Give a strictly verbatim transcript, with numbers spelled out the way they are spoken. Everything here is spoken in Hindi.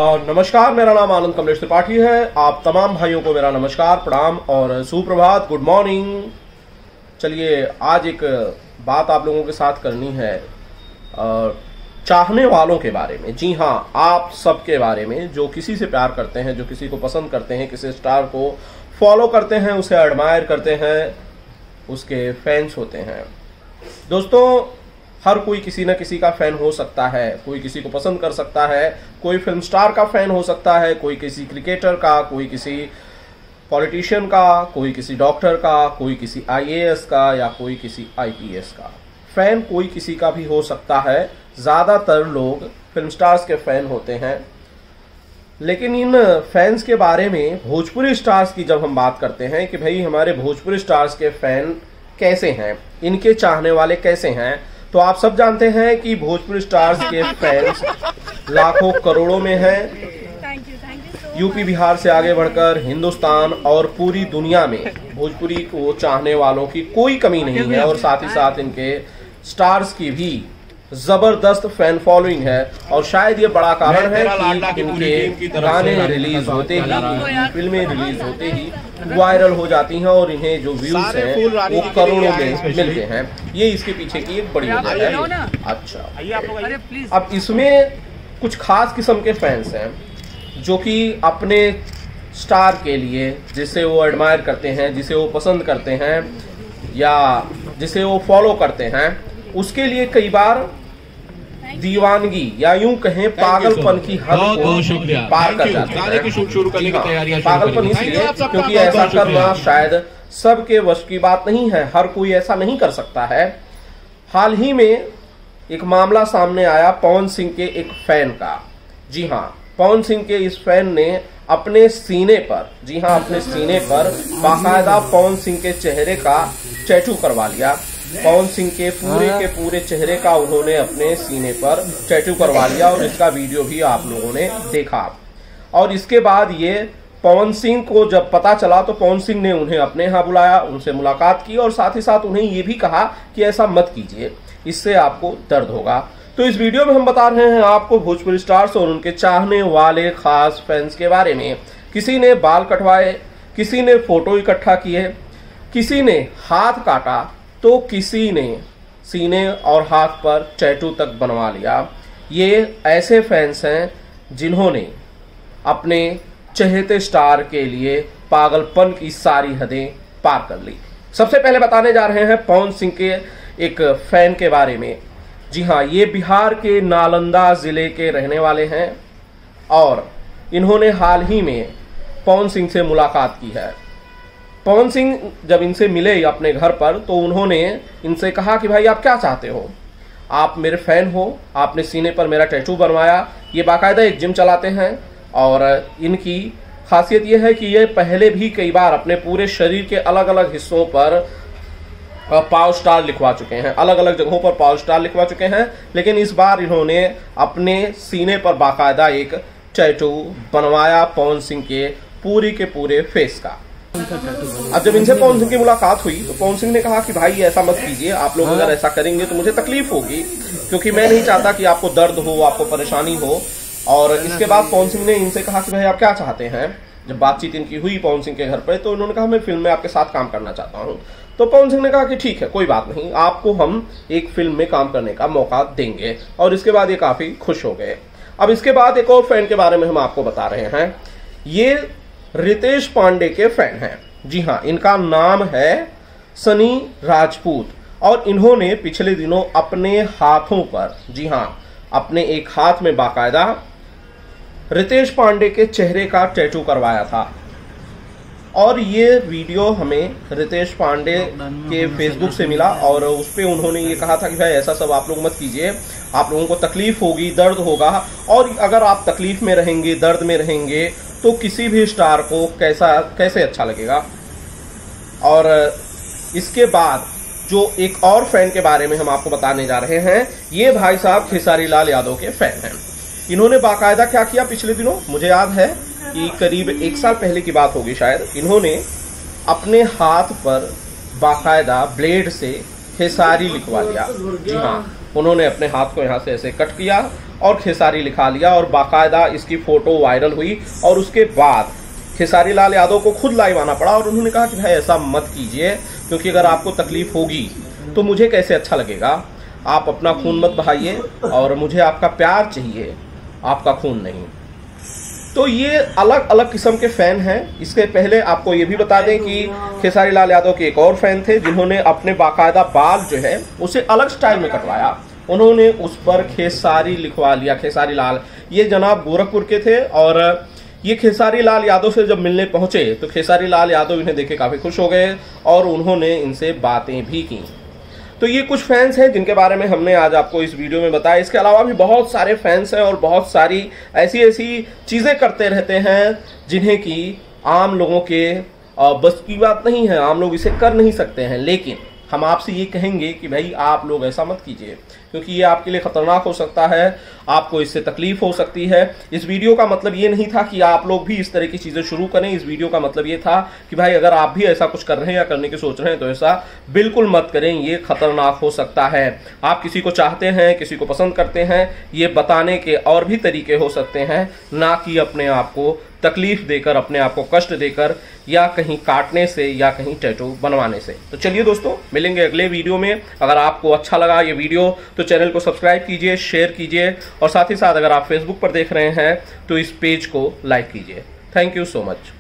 नमस्कार, मेरा नाम आनंद कमलेश त्रिपाठी है। आप तमाम भाइयों को मेरा नमस्कार, प्रणाम और सुप्रभात, गुड मॉर्निंग। चलिए आज एक बात आप लोगों के साथ करनी है चाहने वालों के बारे में। जी हाँ, आप सबके बारे में जो किसी से प्यार करते हैं, जो किसी को पसंद करते हैं, किसी स्टार को फॉलो करते हैं, उसे एडमायर करते हैं, उसके फैंस होते हैं। दोस्तों, हर कोई किसी न किसी का फैन हो सकता है। कोई किसी को पसंद कर सकता है, कोई फिल्म स्टार का फैन हो सकता है, कोई किसी क्रिकेटर का, कोई किसी पॉलिटिशियन का, कोई किसी डॉक्टर का, कोई किसी आई ए एस का या कोई किसी आई पी एस का। फैन कोई किसी का भी हो सकता है। ज़्यादातर लोग फिल्म स्टार्स के फैन होते हैं, लेकिन इन फैंस के बारे में भोजपुरी स्टार्स की जब हम बात करते हैं कि भाई हमारे भोजपुरी स्टार्स के फैन कैसे हैं, इनके चाहने वाले कैसे हैं, तो आप सब जानते हैं कि भोजपुरी स्टार्स के फैंस लाखों करोड़ों में हैं। यूपी बिहार से आगे बढ़कर हिंदुस्तान और पूरी दुनिया में भोजपुरी को चाहने वालों की कोई कमी नहीं है और साथ ही साथ इनके स्टार्स की भी जबरदस्त फैन फॉलोइंग है। और शायद ये बड़ा कारण है कि इनके गाने रिलीज होते ही, फिल्में रिलीज होते ही वायरल हो जाती हैं और इन्हें जो व्यूज हैं वो करोड़ों में मिलते हैं। ये इसके पीछे की एक बड़ी वजह है। अच्छा, अब इसमें कुछ खास किस्म के फैंस हैं जो कि अपने स्टार के लिए, जिसे वो एडमायर करते हैं, जिसे वो पसंद करते हैं या जिसे वो फॉलो करते हैं, उसके लिए कई बार दीवानगी या यूं कहें पागलपन की हद को पार कर जाते हैं। पागलपन इसलिए क्योंकि ऐसा करना शायद सबके वश की बात नहीं है, हर कोई ऐसा नहीं कर सकता है। हाल ही में एक मामला सामने आया पवन सिंह के एक फैन का। जी हाँ, पवन सिंह के इस फैन ने अपने सीने पर, जी हाँ अपने सीने पर बाकायदा पवन सिंह के चेहरे का टैटू करवा लिया। पवन सिंह के पूरे के पूरे चेहरे का उन्होंने अपने सीने पर टैटू करवा लिया और इसका वीडियो भी आप लोगों ने देखा। और इसके बाद ये पवन सिंह को जब पता चला तो पवन सिंह ने उन्हें अपने यहाँ बुलाया, उनसे मुलाकात की और साथ ही साथ उन्हें ये भी कहा कि ऐसा मत कीजिए, इससे आपको दर्द होगा। तो इस वीडियो में हम बता रहे हैं आपको भोजपुरी स्टार्स और उनके चाहने वाले खास फैंस के बारे में। किसी ने बाल कटवाए, किसी ने फोटो इकट्ठा किए, किसी ने हाथ काटा, तो किसी ने सीने और हाथ पर टैटू तक बनवा लिया। ये ऐसे फैंस हैं जिन्होंने अपने चहेते स्टार के लिए पागलपन की सारी हदें पार कर ली। सबसे पहले बताने जा रहे हैं पवन सिंह के एक फैन के बारे में। जी हाँ, ये बिहार के नालंदा जिले के रहने वाले हैं और इन्होंने हाल ही में पवन सिंह से मुलाकात की है। पवन सिंह जब इनसे मिले अपने घर पर तो उन्होंने इनसे कहा कि भाई आप क्या चाहते हो, आप मेरे फैन हो, आपने सीने पर मेरा टैटू बनवाया। ये बाकायदा एक जिम चलाते हैं और इनकी खासियत ये है कि ये पहले भी कई बार अपने पूरे शरीर के अलग अलग हिस्सों पर पावर स्टार लिखवा चुके हैं, अलग अलग जगहों पर पावर स्टार लिखवा चुके हैं, लेकिन इस बार इन्होंने अपने सीने पर बाकायदा एक टैटू बनवाया पवन सिंह के पूरी के पूरे फेस का। अब जब इनसे पवन सिंह की मुलाकात हुई तो पवन सिंह ने कहा कि भाई ऐसा मत कीजिए, आप लोग अगर ऐसा करेंगे तो मुझे तकलीफ होगी, क्योंकि मैं नहीं चाहता कि आपको दर्द हो, आपको परेशानी हो। और इसके बाद पवन सिंह ने इनसे कहा कि भाई आप क्या चाहते हैं। जब बातचीत इनकी हुई पवन सिंह के घर पर तो उन्होंने कहा मैं फिल्म में आपके साथ काम करना चाहता हूँ। तो पवन सिंह ने कहा कि ठीक है, कोई बात नहीं, आपको हम एक फिल्म में काम करने का मौका देंगे। और इसके बाद ये काफी खुश हो गए। अब इसके बाद एक और फैन के बारे में हम आपको बता रहे हैं। ये रितेश पांडे के फैन हैं। जी हाँ, इनका नाम है सनी राजपूत और इन्होंने पिछले दिनों अपने हाथों पर, जी हाँ अपने एक हाथ में बाकायदा रितेश पांडे के चेहरे का टैटू करवाया था। और ये वीडियो हमें रितेश पांडे के फेसबुक से मिला और उस पर उन्होंने ये कहा था कि भाई ऐसा सब आप लोग मत कीजिए, आप लोगों को तकलीफ होगी, दर्द होगा, और अगर आप तकलीफ में रहेंगे, दर्द में रहेंगे तो किसी भी स्टार को कैसा कैसे अच्छा लगेगा। और इसके बाद जो एक और फैन के बारे में हम आपको बताने जा रहे हैं, ये भाई साहब खेसारी लाल यादव के फैन हैं। इन्होंने बाकायदा क्या किया पिछले दिनों, मुझे याद है कि करीब एक साल पहले की बात होगी शायद, इन्होंने अपने हाथ पर बाकायदा ब्लेड से खेसारी लिखवा लिया। जी हाँ, उन्होंने अपने हाथ को यहाँ से ऐसे कट किया और खेसारी लिखा लिया और बाकायदा इसकी फोटो वायरल हुई और उसके बाद खेसारी लाल यादव को खुद लाइव आना पड़ा और उन्होंने कहा कि भाई ऐसा मत कीजिए, क्योंकि अगर आपको तकलीफ होगी तो मुझे कैसे अच्छा लगेगा। आप अपना खून मत बहाइए और मुझे आपका प्यार चाहिए, आपका खून नहीं। तो ये अलग अलग किस्म के फैन हैं। इसके पहले आपको ये भी बता दें कि खेसारी लाल यादव के एक और फैन थे जिन्होंने अपने बाकायदा बाल जो है उसे अलग स्टाइल में कटवाया। उन्होंने उस पर खेसारी लिखवा लिया, खेसारी लाल। ये जनाब गोरखपुर के थे और ये खेसारी लाल यादव से जब मिलने पहुंचे तो खेसारी लाल यादव इन्हें देखे काफी खुश हो गए और उन्होंने इनसे बातें भी की। तो ये कुछ फैंस हैं जिनके बारे में हमने आज आपको इस वीडियो में बताया। इसके अलावा भी बहुत सारे फैंस हैं और बहुत सारी ऐसी ऐसी चीजें करते रहते हैं जिन्हें कि आम लोगों के बस की बात नहीं है, आम लोग इसे कर नहीं सकते हैं। लेकिन हम आपसे ये कहेंगे कि भाई आप लोग ऐसा मत कीजिए, क्योंकि ये आपके लिए खतरनाक हो सकता है, आपको इससे तकलीफ हो सकती है। इस वीडियो का मतलब ये नहीं था कि आप लोग भी इस तरह की चीजें शुरू करें। इस वीडियो का मतलब ये था कि भाई अगर आप भी ऐसा कुछ कर रहे हैं या करने की सोच रहे हैं तो ऐसा बिल्कुल मत करें, ये खतरनाक हो सकता है। आप किसी को चाहते हैं, किसी को पसंद करते हैं, ये बताने के और भी तरीके हो सकते हैं, ना कि अपने आप को तकलीफ देकर, अपने आप को कष्ट देकर या कहीं काटने से या कहीं टैटू बनवाने से। तो चलिए दोस्तों, मिलेंगे अगले वीडियो में। अगर आपको अच्छा लगा ये वीडियो तो चैनल को सब्सक्राइब कीजिए, शेयर कीजिए और साथ ही साथ अगर आप फेसबुक पर देख रहे हैं तो इस पेज को लाइक कीजिए। Thank you so much.